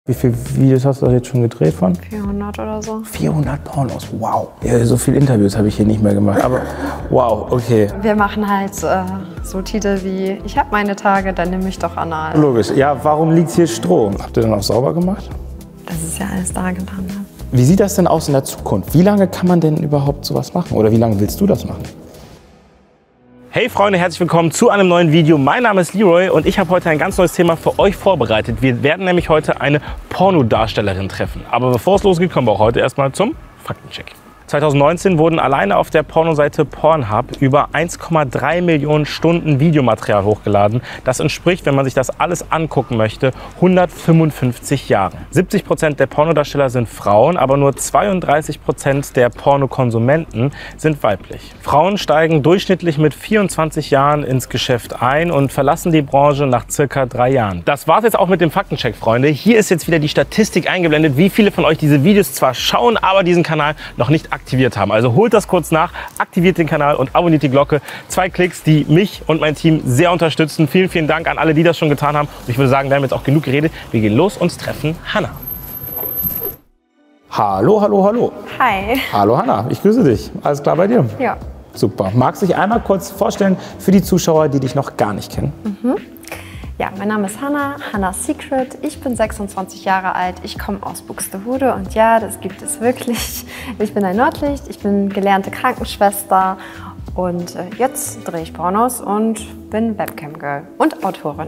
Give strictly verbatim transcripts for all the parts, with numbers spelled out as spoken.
Wie viele Videos hast du jetzt schon gedreht von? vierhundert oder so. vierhundert Pornos, wow. Ja, so viele Interviews habe ich hier nicht mehr gemacht, aber wow, okay. Wir machen halt äh, so Titel wie, ich habe meine Tage, dann nimm mich doch anal. Logisch. Ja, warum liegt hier Stroh? Habt ihr dann auch sauber gemacht? Das ist ja alles da getan. Ne? Wie sieht das denn aus in der Zukunft? Wie lange kann man denn überhaupt sowas machen? Oder wie lange willst du das machen? Hey Freunde, herzlich willkommen zu einem neuen Video. Mein Name ist Leroy und ich habe heute ein ganz neues Thema für euch vorbereitet. Wir werden nämlich heute eine Pornodarstellerin treffen. Aber bevor es losgeht, kommen wir auch heute erstmal zum Faktencheck. zweitausendneunzehn wurden alleine auf der Pornoseite Pornhub über eins Komma drei Millionen Stunden Videomaterial hochgeladen. Das entspricht, wenn man sich das alles angucken möchte, hundertfünfundfünfzig Jahren. siebzig Prozent der Pornodarsteller sind Frauen, aber nur zweiunddreißig Prozent der Pornokonsumenten sind weiblich. Frauen steigen durchschnittlich mit vierundzwanzig Jahren ins Geschäft ein und verlassen die Branche nach circa drei Jahren. Das war's jetzt auch mit dem Faktencheck, Freunde. Hier ist jetzt wieder die Statistik eingeblendet, wie viele von euch diese Videos zwar schauen, aber diesen Kanal noch nicht aktiv aktiviert haben. Also holt das kurz nach, aktiviert den Kanal und abonniert die Glocke. Zwei Klicks, die mich und mein Team sehr unterstützen. Vielen, vielen Dank an alle, die das schon getan haben. Und ich würde sagen, wir haben jetzt auch genug geredet. Wir gehen los und treffen Hannah. Hallo, hallo, hallo. Hi. Hallo Hannah, ich grüße dich. Alles klar bei dir? Ja. Super. Magst du dich einmal kurz vorstellen für die Zuschauer, die dich noch gar nicht kennen? Mhm. Ja, mein Name ist Hannah, Hannah Secret. Ich bin sechsundzwanzig Jahre alt. Ich komme aus Buxtehude und ja, das gibt es wirklich. Ich bin ein Nordlicht, ich bin gelernte Krankenschwester und äh, jetzt drehe ich Pornos und bin Webcam-Girl und Autorin.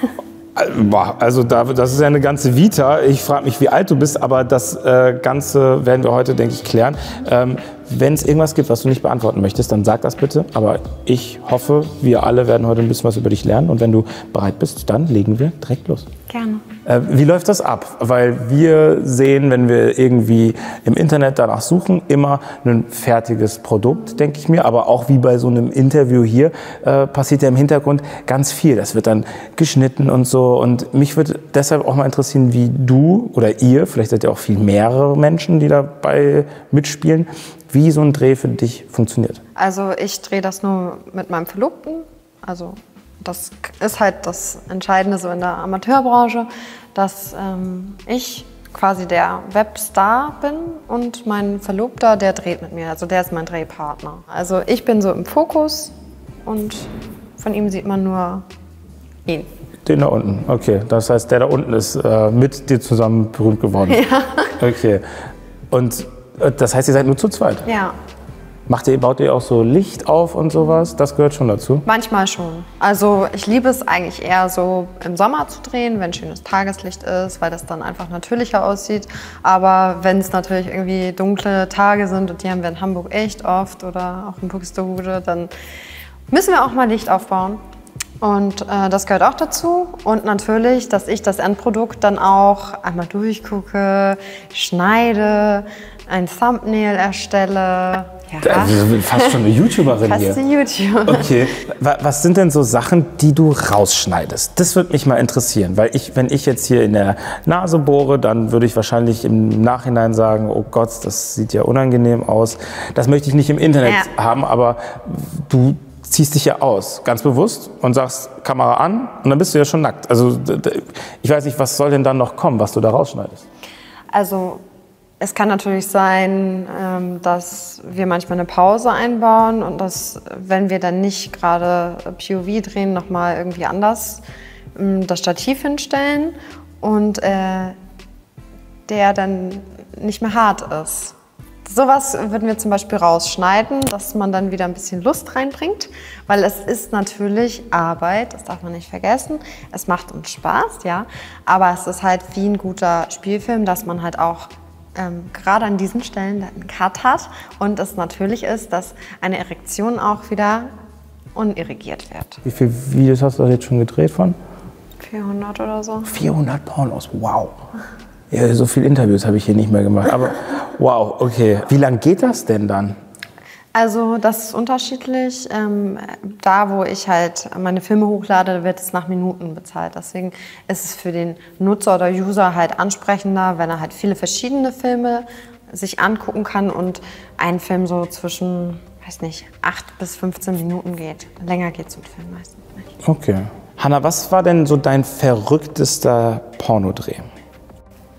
Also das ist ja eine ganze Vita. Ich frage mich, wie alt du bist, aber das äh, Ganze werden wir heute, denke ich, klären. Ähm, Wenn es irgendwas gibt, was du nicht beantworten möchtest, dann sag das bitte. Aber ich hoffe, wir alle werden heute ein bisschen was über dich lernen. Und wenn du bereit bist, dann legen wir direkt los. Gerne. Äh, wie läuft das ab? Weil wir sehen, wenn wir irgendwie im Internet danach suchen, immer ein fertiges Produkt, denke ich mir. Aber auch wie bei so einem Interview hier äh, passiert ja im Hintergrund ganz viel. Das wird dann geschnitten und so. Und mich würde deshalb auch mal interessieren, wie du oder ihr, vielleicht seid ihr auch viel mehrere Menschen, die dabei mitspielen, wie so ein Dreh für dich funktioniert. Also ich drehe das nur mit meinem Verlobten. Also das ist halt das Entscheidende so in der Amateurbranche, dass ähm, ich quasi der Webstar bin und mein Verlobter, der dreht mit mir. Also der ist mein Drehpartner. Also ich bin so im Fokus und von ihm sieht man nur ihn. Den da unten, okay. Das heißt, der da unten ist äh, mit dir zusammen berühmt geworden. Ja. Okay. Und das heißt, ihr seid nur zu zweit? Ja. Macht ihr, baut ihr auch so Licht auf und sowas? Das gehört schon dazu? Manchmal schon. Also ich liebe es eigentlich eher so im Sommer zu drehen, wenn schönes Tageslicht ist, weil das dann einfach natürlicher aussieht. Aber wenn es natürlich irgendwie dunkle Tage sind, und die haben wir in Hamburg echt oft oder auch in Buxtehude, dann müssen wir auch mal Licht aufbauen. Und äh, das gehört auch dazu. Und natürlich, dass ich das Endprodukt dann auch einmal durchgucke, schneide, ein Thumbnail erstelle. Ja. Also fast schon eine YouTuberin fast hier. Fast YouTube. Okay. Was sind denn so Sachen, die du rausschneidest? Das würde mich mal interessieren, weil ich, wenn ich jetzt hier in der Nase bohre, dann würde ich wahrscheinlich im Nachhinein sagen, oh Gott, das sieht ja unangenehm aus. Das möchte ich nicht im Internet ja. haben, aber du ziehst dich ja aus, ganz bewusst, und sagst Kamera an und dann bist du ja schon nackt. Also ich weiß nicht, was soll denn dann noch kommen, was du da rausschneidest? Also es kann natürlich sein, dass wir manchmal eine Pause einbauen und dass, wenn wir dann nicht gerade P O V drehen, nochmal irgendwie anders das Stativ hinstellen und äh, der dann nicht mehr hart ist. Sowas würden wir zum Beispiel rausschneiden, dass man dann wieder ein bisschen Lust reinbringt, weil es ist natürlich Arbeit, das darf man nicht vergessen. Es macht uns Spaß, ja, aber es ist halt wie ein guter Spielfilm, dass man halt auch ähm, gerade an diesen Stellen einen Cut hat und es natürlich ist, dass eine Erektion auch wieder unirrigiert wird. Wie viele Videos hast du jetzt schon gedreht von? vierhundert oder so. vierhundert Pornos, wow. Ja, so viele Interviews habe ich hier nicht mehr gemacht, aber wow, okay. Wie lange geht das denn dann? Also das ist unterschiedlich. Ähm, da, wo ich halt meine Filme hochlade, wird es nach Minuten bezahlt. Deswegen ist es für den Nutzer oder User halt ansprechender, wenn er halt viele verschiedene Filme sich angucken kann und ein Film so zwischen, weiß nicht, acht bis fünfzehn Minuten geht. Länger geht es im Film meistens nicht. Okay. Hannah, was war denn so dein verrücktester Pornodreh?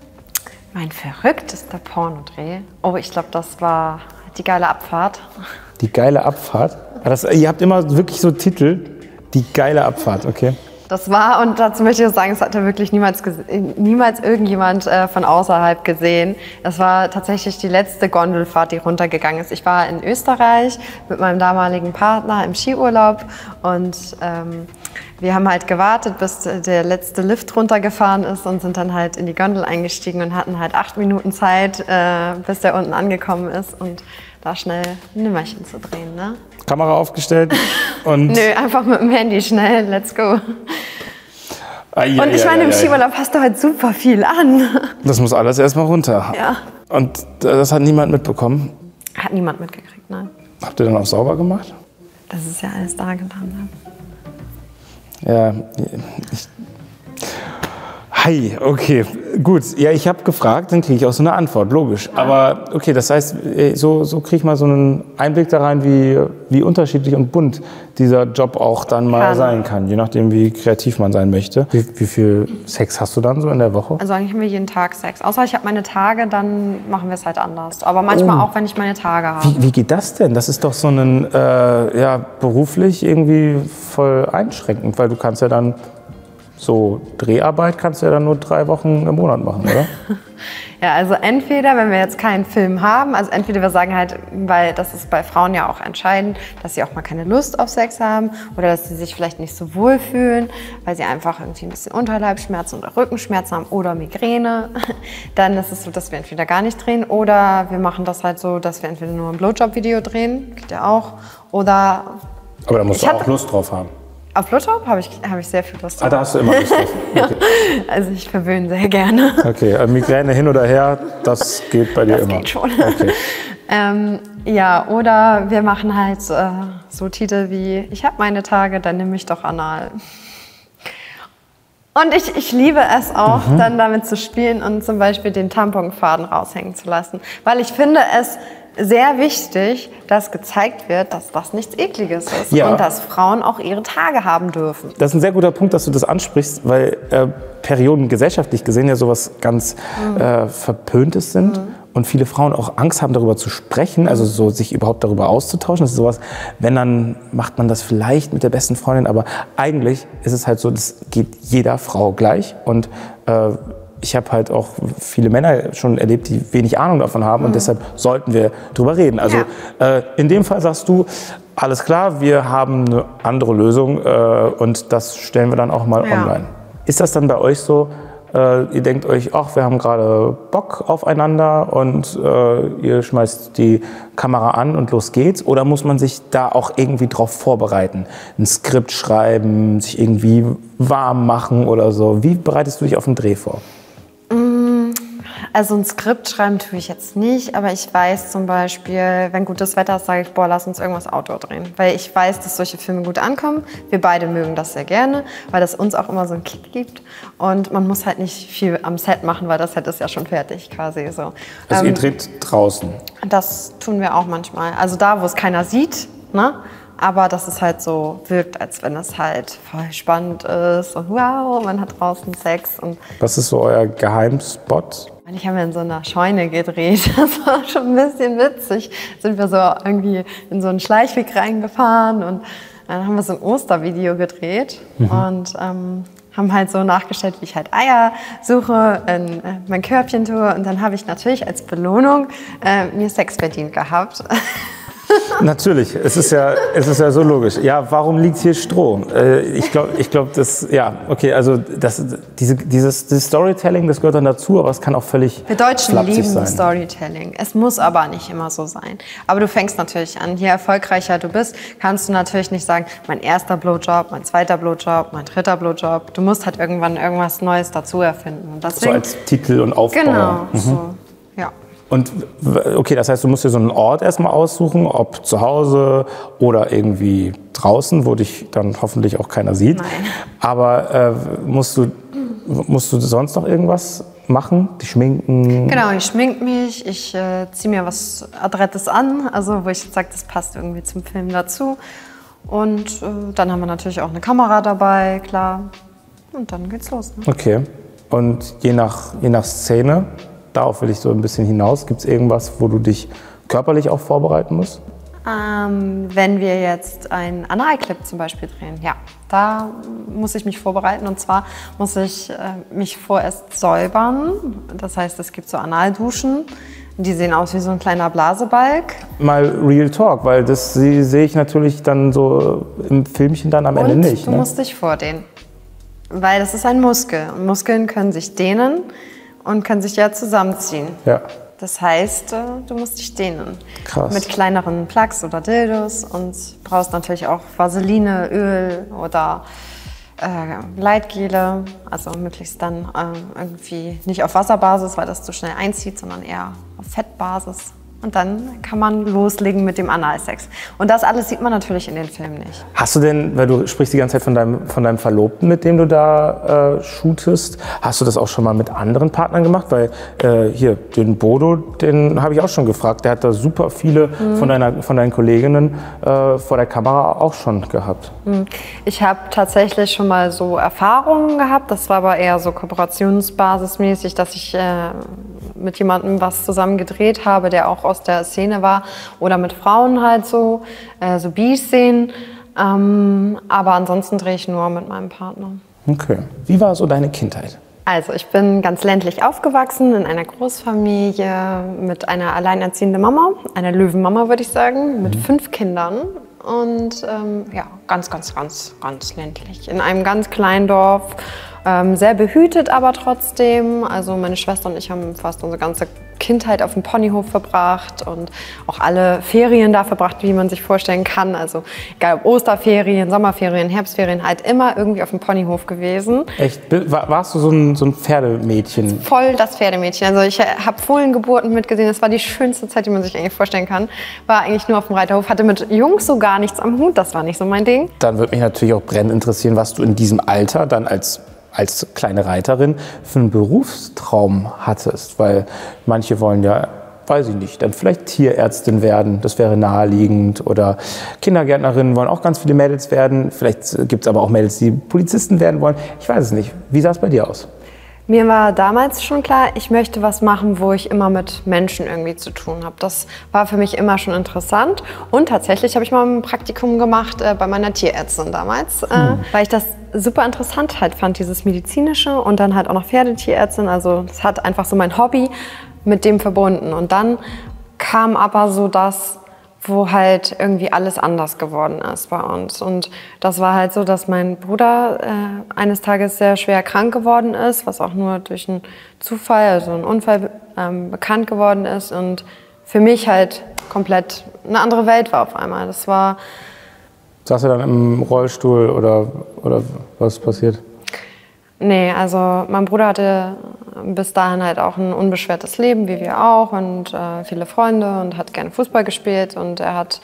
Mein verrücktester Pornodreh? Oh, ich glaube, das war die geile Abfahrt. Die geile Abfahrt? Das, ihr habt immer wirklich so Titel. Die geile Abfahrt, okay. Das war, und dazu möchte ich auch sagen, es hat ja wirklich niemals, niemals irgendjemand äh, von außerhalb gesehen. Das war tatsächlich die letzte Gondelfahrt, die runtergegangen ist. Ich war in Österreich mit meinem damaligen Partner im Skiurlaub und ähm, wir haben halt gewartet, bis der letzte Lift runtergefahren ist und sind dann halt in die Gondel eingestiegen und hatten halt acht Minuten Zeit, äh, bis der unten angekommen ist und da schnell ein Nimmerchen zu drehen, ne? Kamera aufgestellt und... Nö, einfach mit dem Handy schnell, let's go. Ai, und ich ai, meine, ai, im ai. Skiurlaub hast du halt super viel an. Das muss alles erstmal runter. Ja. Und das hat niemand mitbekommen? Hat niemand mitgekriegt, nein. Habt ihr dann auch sauber gemacht? Das ist ja alles da getan. Ne? Ja, ich... Hi, okay, gut. Ja, ich habe gefragt, dann kriege ich auch so eine Antwort, logisch. Ja. Aber okay, das heißt, so, so kriege ich mal so einen Einblick da rein, wie, wie unterschiedlich und bunt dieser Job auch dann mal kann. sein kann, je nachdem, wie kreativ man sein möchte. Wie, wie viel Sex hast du dann so in der Woche? Also eigentlich haben wir jeden Tag Sex. Außer ich habe meine Tage, dann machen wir es halt anders. Aber manchmal oh. auch, wenn ich meine Tage habe. Wie, wie geht das denn? Das ist doch so ein, äh, ja, beruflich irgendwie voll einschränkend, weil du kannst ja dann... So Dreharbeit kannst du ja dann nur drei Wochen im Monat machen, oder? Ja, also entweder, wenn wir jetzt keinen Film haben, also entweder wir sagen halt, weil das ist bei Frauen ja auch entscheidend, dass sie auch mal keine Lust auf Sex haben oder dass sie sich vielleicht nicht so wohl fühlen, weil sie einfach irgendwie ein bisschen Unterleibsschmerzen oder Rückenschmerzen haben oder Migräne. Dann ist es so, dass wir entweder gar nicht drehen oder wir machen das halt so, dass wir entweder nur ein Blowjob-Video drehen, geht ja auch, oder... Aber da musst du auch Lust drauf haben. Auf Blowjob habe ich, hab ich sehr viel Lust drauf. Ah, da hast du immer Lust drauf. Okay. Ja, also ich verwöhne sehr gerne. Okay, also Migräne hin oder her, das geht bei dir das immer. Das geht schon. Okay. ähm, ja, oder wir machen halt äh, so Titel wie, ich habe meine Tage, dann nimm mich doch anal. Und ich, ich liebe es auch, mhm. dann damit zu spielen und zum Beispiel den Tamponfaden raushängen zu lassen. Weil ich finde es sehr wichtig, dass gezeigt wird, dass das nichts Ekliges ist ja. und dass Frauen auch ihre Tage haben dürfen. Das ist ein sehr guter Punkt, dass du das ansprichst, weil äh, Perioden gesellschaftlich gesehen ja sowas ganz mhm. äh, Verpöntes sind. Mhm. Und viele Frauen auch Angst haben, darüber zu sprechen, also so sich überhaupt darüber auszutauschen. Das ist sowas, wenn, dann macht man das vielleicht mit der besten Freundin, aber eigentlich ist es halt so, das geht jeder Frau gleich. Und äh, ich habe halt auch viele Männer schon erlebt, die wenig Ahnung davon haben mhm. und deshalb sollten wir drüber reden. Also ja. äh, in dem Fall sagst du, alles klar, wir haben eine andere Lösung äh, und das stellen wir dann auch mal ja. online. Ist das dann bei euch so, äh, ihr denkt euch, ach, wir haben gerade Bock aufeinander und äh, ihr schmeißt die Kamera an und los geht's? Oder muss man sich da auch irgendwie drauf vorbereiten? Ein Skript schreiben, sich irgendwie warm machen oder so? Wie bereitest du dich auf einen Dreh vor? Also ein Skript schreiben tue ich jetzt nicht, aber ich weiß zum Beispiel, wenn gutes Wetter ist, sage ich, boah, lass uns irgendwas Outdoor drehen. Weil ich weiß, dass solche Filme gut ankommen. Wir beide mögen das sehr gerne, weil das uns auch immer so einen Kick gibt. Und man muss halt nicht viel am Set machen, weil das Set ist ja schon fertig quasi. So. Also ähm, ihr dreht draußen? Das tun wir auch manchmal. Also da, wo es keiner sieht, ne? Aber dass es halt so wirkt, als wenn es halt voll spannend ist und wow, man hat draußen Sex. Und was ist so euer Geheimspot? Ich habe in so einer Scheune gedreht, das war schon ein bisschen witzig. Sind wir so irgendwie in so einen Schleichweg reingefahren und dann haben wir so ein Ostervideo gedreht mhm. und ähm, haben halt so nachgestellt, wie ich halt Eier suche, in äh, mein Körbchen tue und dann habe ich natürlich als Belohnung äh, mir Sex verdient gehabt. Natürlich, es ist ja, es ist ja so logisch. Ja, warum liegt hier Stroh? Äh, ich glaube, ich glaub, das, ja, okay, also das, diese, dieses, dieses Storytelling, das gehört dann dazu, aber es kann auch völlig Wir Deutschen flapsig lieben sein. Storytelling. Es muss aber nicht immer so sein. Aber du fängst natürlich an. Je erfolgreicher du bist, kannst du natürlich nicht sagen, mein erster Blowjob, mein zweiter Blowjob, mein dritter Blowjob. Du musst halt irgendwann irgendwas Neues dazu erfinden. Und deswegen, so als Titel und Aufbau. Genau, mhm. so, ja. Und okay, das heißt, du musst dir so einen Ort erstmal aussuchen, ob zu Hause oder irgendwie draußen, wo dich dann hoffentlich auch keiner sieht. Nein. Aber äh, musst du, musst du sonst noch irgendwas machen? Dich schminken? Genau, ich schmink mich, ich äh, ziehe mir was Adrettes an, also wo ich jetzt sage, das passt irgendwie zum Film dazu. Und äh, dann haben wir natürlich auch eine Kamera dabei, klar. Und dann geht's los. Ne? Okay. Und je nach, je nach Szene darauf will ich so ein bisschen hinaus. Gibt es irgendwas, wo du dich körperlich auch vorbereiten musst? Ähm, wenn wir jetzt einen Analclip zum Beispiel drehen, ja, da muss ich mich vorbereiten. Und zwar muss ich äh, mich vorerst säubern. Das heißt, es gibt so Analduschen. Die sehen aus wie so ein kleiner Blasebalg. Mal Real Talk, weil das sehe ich natürlich dann so im Filmchen dann am Und Ende nicht. Du ne? musst dich vordehnen, weil das ist ein Muskel. Und Muskeln können sich dehnen und können sich ja zusammenziehen. Ja. Das heißt, du musst dich dehnen. Krass. Mit kleineren Plugs oder Dildos und brauchst natürlich auch Vaseline, Öl oder äh, Gleitgele. Also möglichst dann äh, irgendwie nicht auf Wasserbasis, weil das zu schnell einzieht, sondern eher auf Fettbasis. Und dann kann man loslegen mit dem Analsex. Und das alles sieht man natürlich in den Filmen nicht. Hast du denn, weil du sprichst die ganze Zeit von deinem, von deinem Verlobten, mit dem du da äh, shootest, hast du das auch schon mal mit anderen Partnern gemacht? Weil äh, hier, den Bodo, den habe ich auch schon gefragt, der hat da super viele mhm. von, deiner, von deinen Kolleginnen äh, vor der Kamera auch schon gehabt. Mhm. Ich habe tatsächlich schon mal so Erfahrungen gehabt, das war aber eher so kooperationsbasismäßig, dass ich äh, mit jemandem was zusammen gedreht habe, der auch aus der Szene war, oder mit Frauen halt so, äh, so B-Szenen. Ähm, aber ansonsten drehe ich nur mit meinem Partner. Okay. Wie war so deine Kindheit? Also ich bin ganz ländlich aufgewachsen, in einer Großfamilie mit einer alleinerziehenden Mama, einer Löwenmama würde ich sagen, mit mhm. fünf Kindern. Und ähm, ja, ganz, ganz, ganz, ganz ländlich. In einem ganz kleinen Dorf. Ähm, sehr behütet aber trotzdem. Also meine Schwester und ich haben fast unsere ganze Kindheit auf dem Ponyhof verbracht und auch alle Ferien da verbracht, wie man sich vorstellen kann. Also egal ob Osterferien, Sommerferien, Herbstferien, halt immer irgendwie auf dem Ponyhof gewesen. Echt? Warst du so ein, so ein Pferdemädchen? Voll das Pferdemädchen. Also ich habe Fohlengeburten mitgesehen. Das war die schönste Zeit, die man sich eigentlich vorstellen kann. War eigentlich nur auf dem Reiterhof, hatte mit Jungs so gar nichts am Hut. Das war nicht so mein Ding. Dann würde mich natürlich auch brennend interessieren, was du in diesem Alter dann als als kleine Reiterin für einen Berufstraum hattest, weil manche wollen ja, weiß ich nicht, dann vielleicht Tierärztin werden, das wäre naheliegend, oder Kindergärtnerinnen wollen auch ganz viele Mädels werden, vielleicht gibt es aber auch Mädels, die Polizisten werden wollen, ich weiß es nicht. Wie sah es bei dir aus? Mir war damals schon klar, ich möchte was machen, wo ich immer mit Menschen irgendwie zu tun habe. Das war für mich immer schon interessant. Und tatsächlich habe ich mal ein Praktikum gemacht äh, bei meiner Tierärztin damals, äh, hm. weil ich das super interessant halt fand, dieses Medizinische und dann halt auch noch Pferdetierärztin. Also das hat einfach so mein Hobby mit dem verbunden. Und dann kam aber so das, wo halt irgendwie alles anders geworden ist bei uns. Und das war halt so, dass mein Bruder äh, eines Tages sehr schwer krank geworden ist, was auch nur durch einen Zufall, also einen Unfall ähm, bekannt geworden ist. Und für mich halt komplett eine andere Welt war auf einmal. Das war... Saß er dann im Rollstuhl oder, oder was ist passiert? Nee, also mein Bruder hatte bis dahin halt auch ein unbeschwertes Leben, wie wir auch, und äh, viele Freunde und hat gerne Fußball gespielt. Und er hat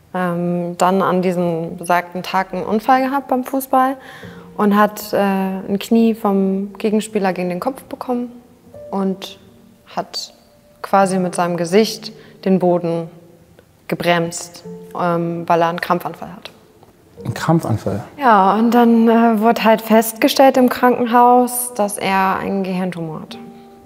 ähm, dann an diesem besagten Tag einen Unfall gehabt beim Fußball und hat äh, ein Knie vom Gegenspieler gegen den Kopf bekommen und hat quasi mit seinem Gesicht den Boden gebremst, ähm, weil er einen Krampfanfall hatte. Ein Krampfanfall? Ja, und dann äh, wurde halt festgestellt im Krankenhaus, dass er einen Gehirntumor hat.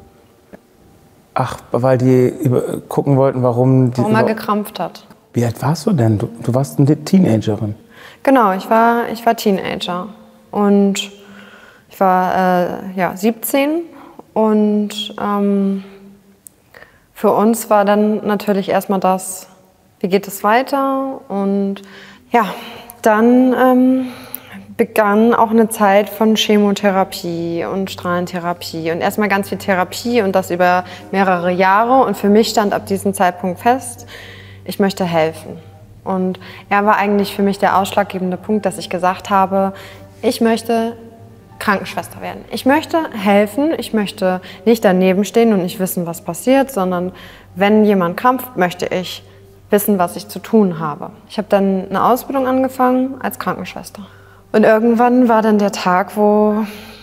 Ach, weil die über, gucken wollten, warum... Die warum er gekrampft hat. Wie alt warst du denn? Du, du warst eine Teenagerin. Genau, ich war, ich war Teenager. Und ich war äh, ja, siebzehn. Und ähm, für uns war dann natürlich erstmal das, wie geht es weiter? Und ja... Dann ähm, begann auch eine Zeit von Chemotherapie und Strahlentherapie und erstmal ganz viel Therapie und das über mehrere Jahre. Und für mich stand ab diesem Zeitpunkt fest, ich möchte helfen. Und er war eigentlich für mich der ausschlaggebende Punkt, dass ich gesagt habe, ich möchte Krankenschwester werden. Ich möchte helfen, ich möchte nicht daneben stehen und nicht wissen, was passiert, sondern wenn jemand krampft, möchte ich wissen, was ich zu tun habe. Ich habe dann eine Ausbildung angefangen als Krankenschwester. Und irgendwann war dann der Tag, wo,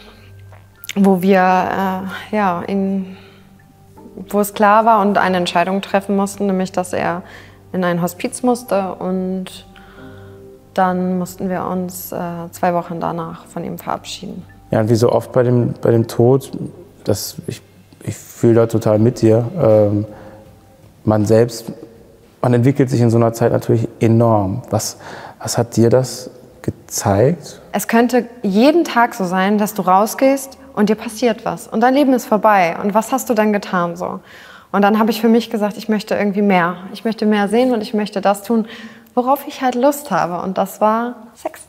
wo wir, äh, ja, in, wo es klar war und eine Entscheidung treffen mussten, nämlich, dass er in ein Hospiz musste. Und dann mussten wir uns äh, zwei Wochen danach von ihm verabschieden. Ja, und wie so oft bei dem, bei dem Tod, das, ich, ich fühle da total mit dir. Ähm, man selbst, man entwickelt sich in so einer Zeit natürlich enorm. Was, was hat dir das gezeigt? Es könnte jeden Tag so sein, dass du rausgehst und dir passiert was und dein Leben ist vorbei. Und was hast du dann getan so? Und dann habe ich für mich gesagt, ich möchte irgendwie mehr. Ich möchte mehr sehen und ich möchte das tun, worauf ich halt Lust habe. Und das war Sex.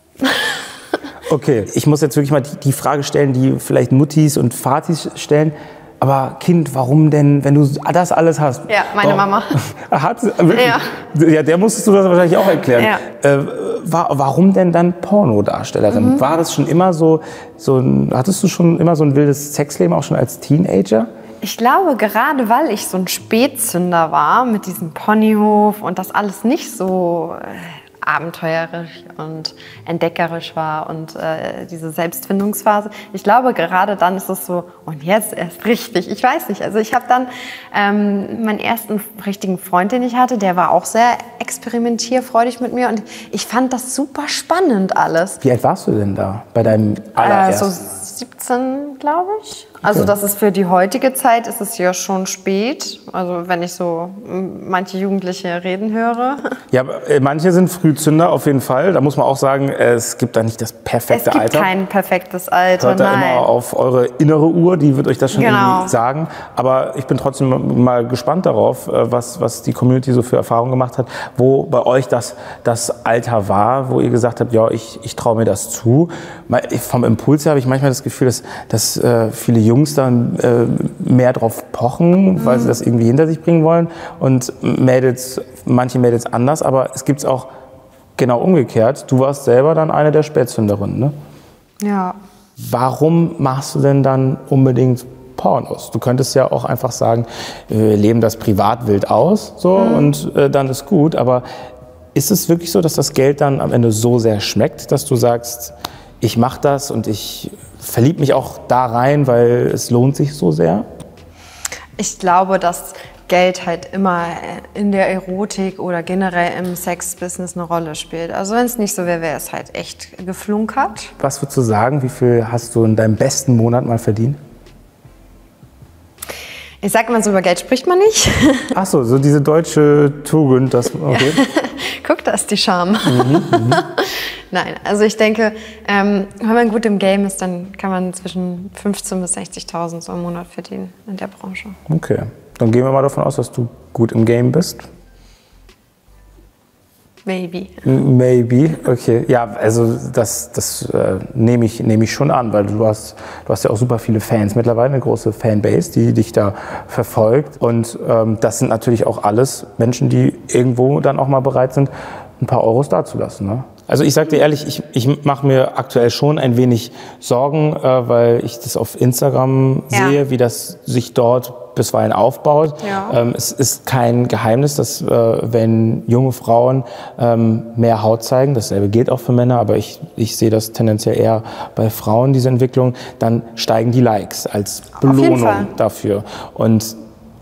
Okay, ich muss jetzt wirklich mal die, die Frage stellen, die vielleicht Muttis und Vatis stellen. Aber Kind, warum denn, wenn du das alles hast? Ja, meine warum, Mama. Hat, ja. ja, der musstest du das wahrscheinlich auch erklären. Ja. Äh, war, warum denn dann Pornodarstellerin? Mhm. War das schon immer so, so, hattest du schon immer so ein wildes Sexleben, auch schon als Teenager? Ich glaube, gerade weil ich so ein Spätzünder war mit diesem Ponyhof und das alles nicht so abenteuerisch und entdeckerisch war und äh, diese Selbstfindungsphase. Ich glaube, gerade dann ist es so, und jetzt erst richtig. Ich weiß nicht, also ich habe dann ähm, meinen ersten richtigen Freund, den ich hatte, der war auch sehr experimentierfreudig mit mir und ich fand das super spannend alles. Wie alt warst du denn da bei deinem allerersten? Äh, so siebzehn, glaube ich. Also das ist für die heutige Zeit, ist es ja schon spät. Also wenn ich so manche Jugendliche reden höre. Ja, manche sind Frühzünder auf jeden Fall. Da muss man auch sagen, es gibt da nicht das perfekte Alter. Es gibt Alter. kein perfektes Alter, Hört da nein. immer auf eure innere Uhr, die wird euch das schon genau. irgendwie sagen. Aber ich bin trotzdem mal gespannt darauf, was, was die Community so für Erfahrungen gemacht hat, wo bei euch das, das Alter war, wo ihr gesagt habt, ja, ich, ich traue mir das zu. Vom Impuls her habe ich manchmal das Gefühl, dass, dass äh, viele Jungs dann äh, mehr drauf pochen, mhm. weil sie das irgendwie hinter sich bringen wollen und Mädels, manche Mädels anders, aber es gibt es auch genau umgekehrt. Du warst selber dann eine der Spätzünderinnen, ne? Ja. Warum machst du denn dann unbedingt Pornos? Du könntest ja auch einfach sagen, wir leben das privat wild aus so, mhm. und äh, dann ist gut, aber ist es wirklich so, dass das Geld dann am Ende so sehr schmeckt, dass du sagst, ich mache das und ich verliebe mich auch da rein, weil es lohnt sich so sehr? Ich glaube, dass Geld halt immer in der Erotik oder generell im Sex-Business eine Rolle spielt. Also wenn es nicht so wäre, wäre es halt echt geflunkert. Was würdest du sagen, wie viel hast du in deinem besten Monat mal verdient? Ich sage immer so, über Geld spricht man nicht. Ach so, so diese deutsche Tugend, das, okay. Guck, da ist die Scham. Mhm, mhm. Nein, also ich denke, ähm, wenn man gut im Game ist, dann kann man zwischen fünfzehntausend bis sechzigtausend so im Monat verdienen in der Branche. Okay, dann gehen wir mal davon aus, dass du gut im Game bist. Maybe. Maybe, okay. Ja, also das, das äh, nehme ich, nehm ich schon an, weil du hast, du hast ja auch super viele Fans mittlerweile, eine große Fanbase, die dich da verfolgt. Und ähm, das sind natürlich auch alles Menschen, die irgendwo dann auch mal bereit sind, ein paar Euros dazulassen, ne? Also ich sage dir ehrlich, ich, ich mache mir aktuell schon ein wenig Sorgen, äh, weil ich das auf Instagram ja. sehe, wie das sich dort bisweilen aufbaut. Ja. Ähm, es ist kein Geheimnis, dass äh, wenn junge Frauen ähm, mehr Haut zeigen, dasselbe gilt auch für Männer, aber ich, ich sehe das tendenziell eher bei Frauen, diese Entwicklung, dann steigen die Likes als Belohnung dafür. Und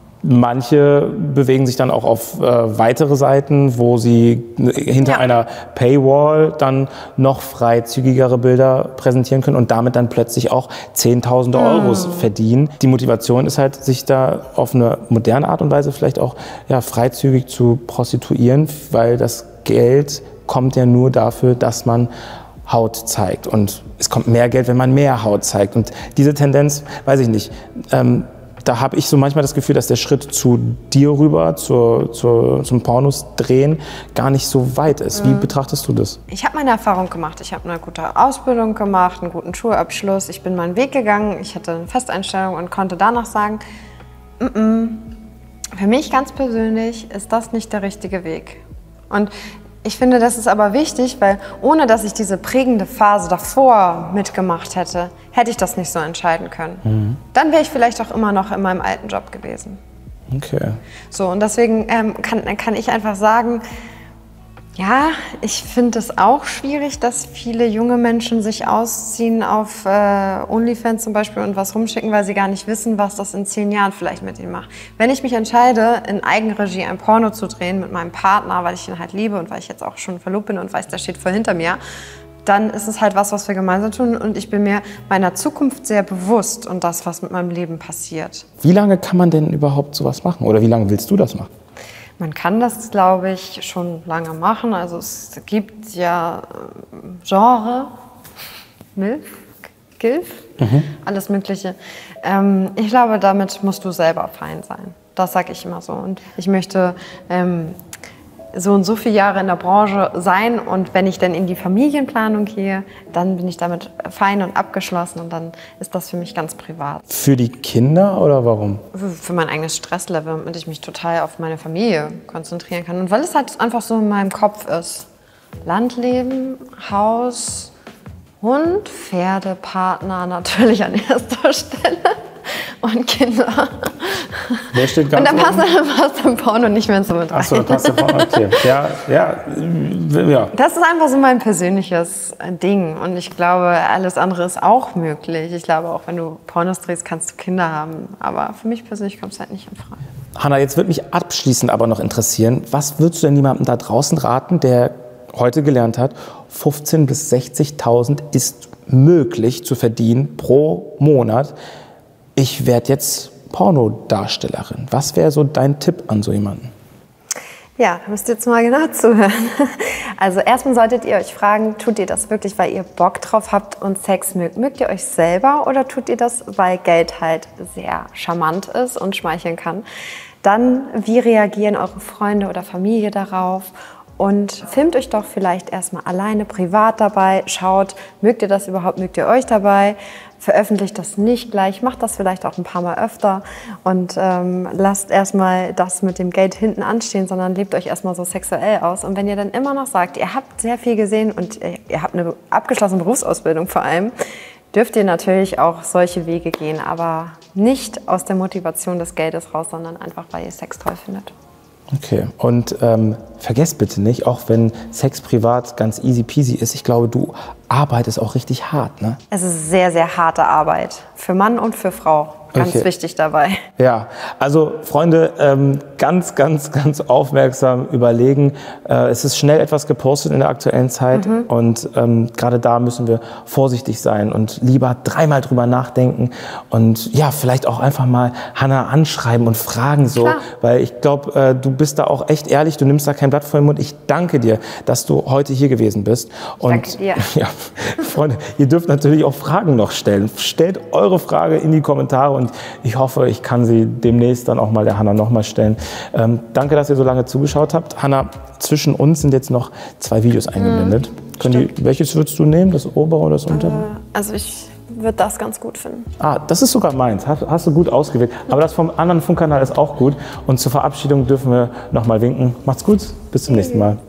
manche bewegen sich dann auch auf äh, weitere Seiten, wo sie hinter ja. einer Paywall dann noch freizügigere Bilder präsentieren können und damit dann plötzlich auch Zehntausende Euros mm. verdienen. Die Motivation ist halt, sich da auf eine moderne Art und Weise vielleicht auch ja, freizügig zu prostituieren, weil das Geld kommt ja nur dafür, dass man Haut zeigt. Und es kommt mehr Geld, wenn man mehr Haut zeigt. Und diese Tendenz, weiß ich nicht, ähm, da habe ich so manchmal das Gefühl, dass der Schritt zu dir rüber, zur, zur, zum Pornos drehen, gar nicht so weit ist. Wie betrachtest du das? Ich habe meine Erfahrung gemacht. Ich habe eine gute Ausbildung gemacht, einen guten Schulabschluss. Ich bin meinen Weg gegangen. Ich hatte eine Festeinstellung und konnte danach sagen, mm-mm, für mich ganz persönlich ist das nicht der richtige Weg. Und ich finde, das ist aber wichtig, weil ohne dass ich diese prägende Phase davor mitgemacht hätte, hätte ich das nicht so entscheiden können. Mhm. Dann wäre ich vielleicht auch immer noch in meinem alten Job gewesen. Okay. So, und deswegen ähm, kann, kann ich einfach sagen, ja, ich finde es auch schwierig, dass viele junge Menschen sich ausziehen auf äh, OnlyFans zum Beispiel und was rumschicken, weil sie gar nicht wissen, was das in zehn Jahren vielleicht mit ihnen macht. Wenn ich mich entscheide, in Eigenregie ein Porno zu drehen mit meinem Partner, weil ich ihn halt liebe und weil ich jetzt auch schon verlobt bin und weiß, der steht voll hinter mir, dann ist es halt was, was wir gemeinsam tun. Und ich bin mir meiner Zukunft sehr bewusst und das, was mit meinem Leben passiert. Wie lange kann man denn überhaupt sowas machen? Oder wie lange willst du das machen? Man kann das, glaube ich, schon lange machen. Also es gibt ja Genre, Milf, Gilf, mhm. alles Mögliche. Ähm, ich glaube, damit musst du selber fein sein. Das sage ich immer so. Und ich möchte ähm, so und so viele Jahre in der Branche sein und wenn ich dann in die Familienplanung gehe, dann bin ich damit fein und abgeschlossen und dann ist das für mich ganz privat. Für die Kinder oder warum? Für, für mein eigenes Stresslevel, damit ich mich total auf meine Familie konzentrieren kann und weil es halt einfach so in meinem Kopf ist. Landleben, Haus, Hund, Pferde, Partner natürlich an erster Stelle und Kinder. Wer steht ganz und dann passt, oben? dann passt dann Porno nicht mehr so mit rein. Ach so, dann passt der Porno, okay. Ja, ja, ja. Das ist einfach so mein persönliches Ding und ich glaube, alles andere ist auch möglich. Ich glaube, auch wenn du Pornos drehst, kannst du Kinder haben. Aber für mich persönlich kommt es halt nicht in Frage. Hanna, jetzt würde mich abschließend aber noch interessieren, was würdest du denn jemandem da draußen raten, der heute gelernt hat, fünfzehntausend bis sechzigtausend ist möglich zu verdienen pro Monat. Ich werde jetzt Pornodarstellerin. Was wäre so dein Tipp an so jemanden? Ja, da müsst ihr jetzt mal genau zuhören. Also erstmal solltet ihr euch fragen, tut ihr das wirklich, weil ihr Bock drauf habt und Sex mögt? Mögt ihr euch selber oder tut ihr das, weil Geld halt sehr charmant ist und schmeicheln kann? Dann, wie reagieren eure Freunde oder Familie darauf? Und filmt euch doch vielleicht erstmal alleine, privat dabei, schaut, mögt ihr das überhaupt, mögt ihr euch dabei, veröffentlicht das nicht gleich, macht das vielleicht auch ein paar Mal öfter und ähm, lasst erstmal das mit dem Geld hinten anstehen, sondern lebt euch erstmal so sexuell aus. Und wenn ihr dann immer noch sagt, ihr habt sehr viel gesehen und ihr habt eine abgeschlossene Berufsausbildung vor allem, dürft ihr natürlich auch solche Wege gehen, aber nicht aus der Motivation des Geldes raus, sondern einfach, weil ihr Sex toll findet. Okay, und ähm, vergesst bitte nicht, auch wenn Sex privat ganz easy peasy ist, ich glaube, du arbeitest auch richtig hart, ne? Es ist sehr, sehr harte Arbeit. Für Mann und für Frau. Ganz okay. wichtig dabei. Ja, also Freunde, ähm, ganz, ganz, ganz aufmerksam überlegen. Äh, es ist schnell etwas gepostet in der aktuellen Zeit mhm. und ähm, gerade da müssen wir vorsichtig sein und lieber dreimal drüber nachdenken und ja, vielleicht auch einfach mal Hanna anschreiben und fragen so, Klar. weil ich glaube, äh, du bist da auch echt ehrlich, du nimmst da kein Blatt vor den Mund. Ich danke dir, dass du heute hier gewesen bist. Und danke dir. Ja, Freunde, ihr dürft natürlich auch Fragen noch stellen. Stellt eure Frage in die Kommentare und ich hoffe, ich kann sie demnächst dann auch mal der Hanna nochmal stellen. Ähm, danke, dass ihr so lange zugeschaut habt. Hanna, zwischen uns sind jetzt noch zwei Videos eingeblendet. Mhm, Können die, welches würdest du nehmen, das obere oder das untere? Äh, also ich würde das ganz gut finden. Ah, das ist sogar meins. Hast, hast du gut ausgewählt. Aber das vom anderen Funkkanal ist auch gut. Und zur Verabschiedung dürfen wir noch mal winken. Macht's gut, bis zum nächsten Mal.